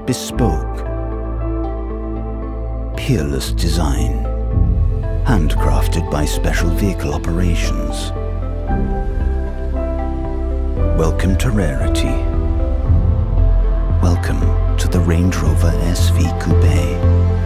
bespoke, peerless design, handcrafted by Special Vehicle Operations. Welcome to rarity. Welcome to the Range Rover SV Coupe.